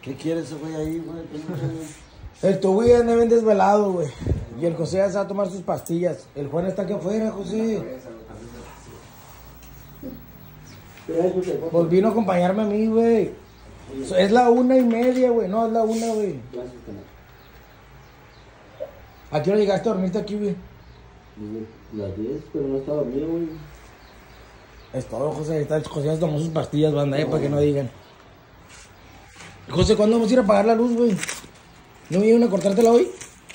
¿Qué quiere ese güey ahí, güey? El Tugui anda bien desvelado, güey. Y el José ya se va a tomar sus pastillas. El Juan está aquí afuera, José. Pues vino a acompañarme a mí, güey. Es la 1:30, güey. No, es la 1, güey. ¿A qué hora llegaste a dormirte aquí, güey? Las 10, pero no está dormido, güey. Es todo, José. Está José ya se tomó sus pastillas, banda, para que no digan. José, ¿cuándo vamos a ir a apagar la luz, güey? ¿No vienen a cortártela hoy?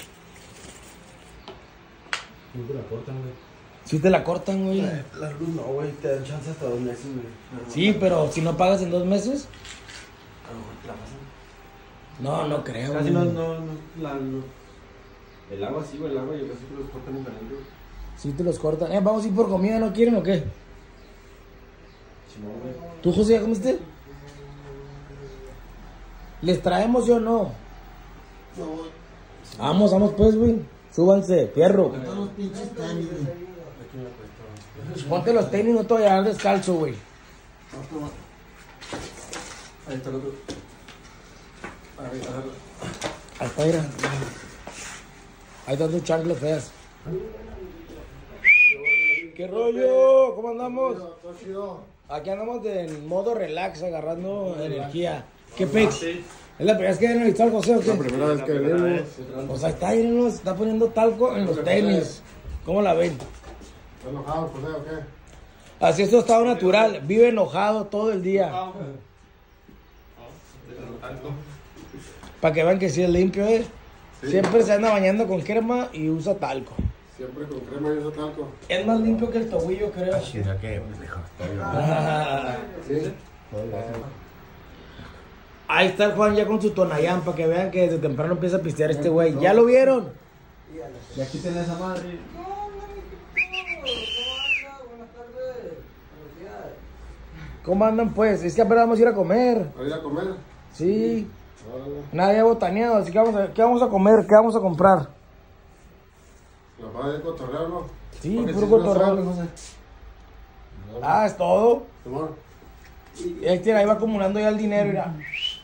No te la cortan, güey. Sí te la cortan, güey. La luz no, güey. Te dan chance hasta 2 meses, güey. Sí, pero si no pagas en 2 meses. A lo mejor te la pasan. No, no creo, Casi güey. no. El agua sí, güey, el agua yo casi que los cortan en caliente, güey. Sí te los cortan. Vamos a ir por comida, ¿no quieren o qué? Si no, güey. ¿Tú, José, ya comiste? ¿Les traemos o no? No, güey. Vamos pues, güey. Súbanse, fierro. Están los pinches tenis, güey. Aquí me acuesto. Ponte los tenis, no te voy a dar descalzo, güey. Ahí está el otro. Ahí está. Ahí está, mira. Ahí están tus chanclas feas. ¿Qué rollo? ¿Cómo andamos? Todo chido. Aquí andamos en modo relax, agarrando energía. ¿Qué pex? ¿Es la primera vez que vienen a visitar al José o qué? La primera vez que venimos. Pues ahí está, mírenlo, se está poniendo talco en los tenis. ¿Cómo la ven? ¿Estás enojado, José, o qué? Así es su estado natural, vive enojado todo el día. Para que vean que sí es limpio, ¿eh? Sí. Siempre se anda bañando con crema y usa talco. Siempre con crema y eso talco. Es más limpio que el tobillo, creo. Mira que, pendejo. Sí. Ahí está el Juan ya con su Tonayán, para que vean que desde temprano empieza a pistear este güey. ¿Ya lo vieron? Y aquí tenés esa madre. ¿Cómo andan pues? Es que apenas vamos a ir a comer. ¿Vas a ir a comer? Sí. Órale. Nadie ha botaneado, así que ¿qué vamos a comer? ¿Qué vamos a comprar? ¿Nos vas a ir a cotorrear, no? Sí, Porque puro si no cotorreo. sabes, José. Ah, es todo. Simón. Y ahí va acumulando ya el dinero, mira.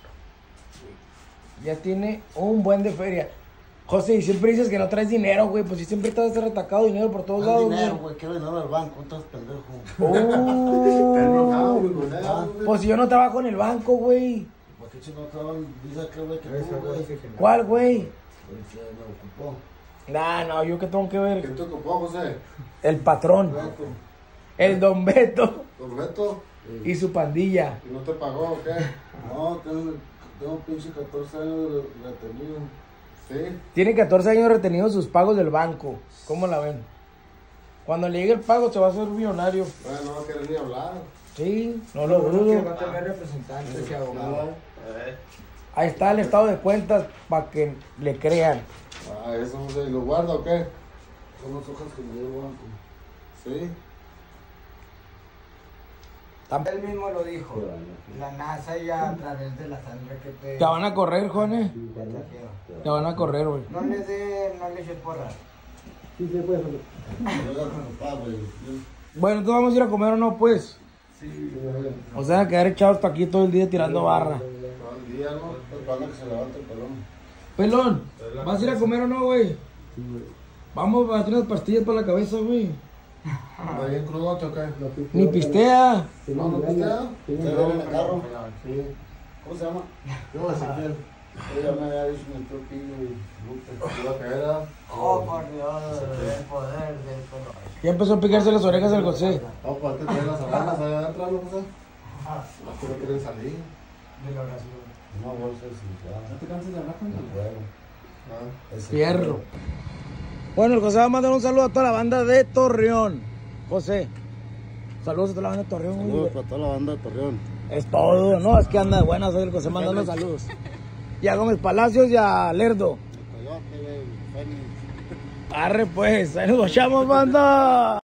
Ya tiene un buen de feria. José, y siempre dices que no traes dinero, güey. Pues si siempre estás retacado dinero por todos lados, dinero, güey. güey. Quiero dinero del banco. Estás pendejo. Oh. enojado, güey, con él, güey. Pues si yo no trabajo en el banco, güey. ¿Por qué chino estaban? Dice aquel güey que tú, güey. ¿Cuál, güey? El que me ocupó. No, yo qué tengo que ¿Quién ver. te ocupó, José? El patrón. Beto. El Don Beto. ¿Don Beto? Y su pandilla. ¿Y no te pagó o qué? No, tengo pinche 14 años retenido. ¿Sí? Tiene 14 años retenidos sus pagos del banco. ¿Cómo la ven? Cuando le llegue el pago se va a hacer millonario. Bueno, no va a querer ni hablar. Sí, no lo dudo. Va a tener representantes y abogados. Ahí está el estado de cuentas para que le crean. Ah, eso, José. ¿Y lo guarda o qué? Son las hojas que me dio el banco. ¿Sí? Él mismo lo dijo. La NASA ya a través de la sangre que Te van a correr, Juanes. te trajeron. Te van a correr, güey. No le eches porras. Yo ya con el padre. Bueno, entonces vamos a ir a comer o no, pues. Sí. O sea, quedar echados hasta aquí todo el día tirando barra. Todo el día, ¿no? Esperando que se levante el pelón. Pelón, ¿vas a ir a comer o no, güey? Vamos a hacer unas pastillas para la cabeza, güey. ¿Está bien crudote o qué? Ni pistea. No, no pistea. ¿Se viene en el carro? Sí. ¿Cómo se llama? Yo, Ezequiel. Ella me había dicho mi tío Pillo y Lupe. ¿Iba a caer, ah? Oh, por Dios, el poder del color. Ya empezó a picarse las orejas al José. Vamos para que traer las sabanas allá adentro, ¿no, José? Las que no quieren salir. De la oración. Una bolsa de cigarro. ¿No te cansas de hablar con él? Bueno. Fierro. Bueno, el José va a mandar un saludo a toda la banda de Torreón. José, saludos a toda la banda de Torreón. Saludos güey. para toda la banda de Torreón. Es todo, ¿no? Es que anda de buenas hoy el José mandando saludos. Y a Gómez Palacios y a Lerdo. El coyote, güey, Fénix. Arre pues, ahí nos echamos, banda.